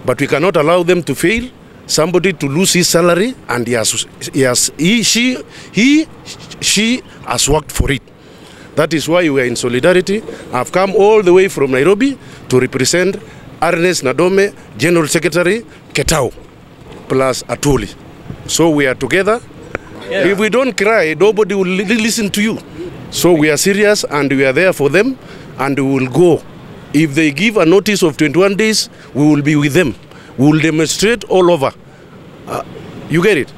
But we cannot allow them to fail, somebody to lose his salary, and she has worked for it. That is why we are in solidarity. I've come all the way from Nairobi to represent Ernest Nadome, General Secretary, Ketao, plus Atuli. So we are together. Yeah. If we don't cry, nobody will listen to you. So we are serious and we are there for them, and we will go. If they give a notice of 21 days, we will be with them. We will demonstrate all over. You get it?